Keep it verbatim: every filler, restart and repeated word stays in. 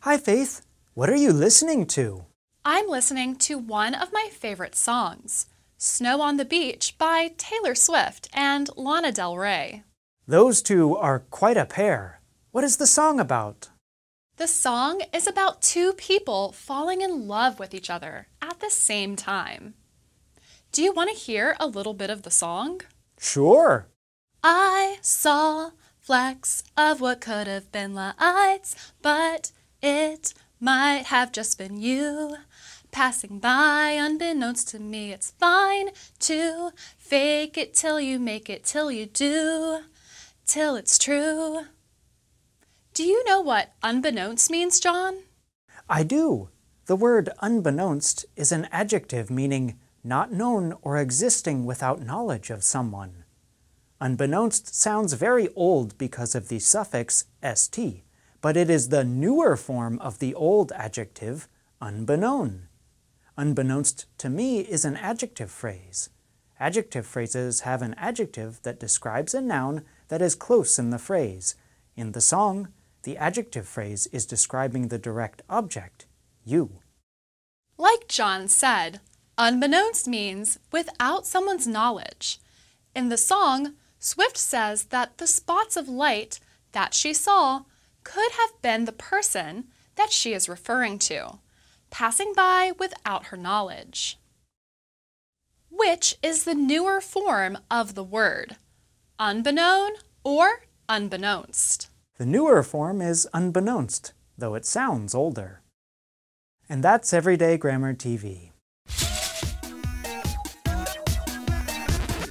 Hi, Faith. What are you listening to? I'm listening to one of my favorite songs, Snow on the Beach by Taylor Swift and Lana Del Rey. Those two are quite a pair. What is the song about? The song is about two people falling in love with each other at the same time. Do you want to hear a little bit of the song? Sure. I saw flecks of what could have been lights, but it might have just been you passing by. Unbeknownst to me, it's fine to fake it till you make it, till you do, till it's true. Do you know what unbeknownst means, John? I do. The word unbeknownst is an adjective meaning not known or existing without knowledge of someone. Unbeknownst sounds very old because of the suffix st, but it is the newer form of the old adjective unbeknown. Unbeknownst to me is an adjective phrase. Adjective phrases have an adjective that describes a noun that is close in the phrase. In the song, the adjective phrase is describing the direct object, you. Like John said, unbeknownst means without someone's knowledge. In the song, Swift says that the spots of light that she saw could have been the person that she is referring to, passing by without her knowledge. Which is the newer form of the word, unbeknown or unbeknownst? The newer form is unbeknownst, though it sounds older. And that's Everyday Grammar T V.